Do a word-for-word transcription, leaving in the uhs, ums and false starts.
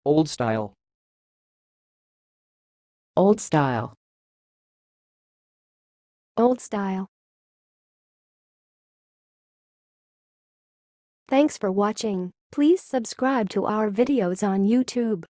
Old style. Old style. Old style. Thanks for watching. Please subscribe to our videos on YouTube.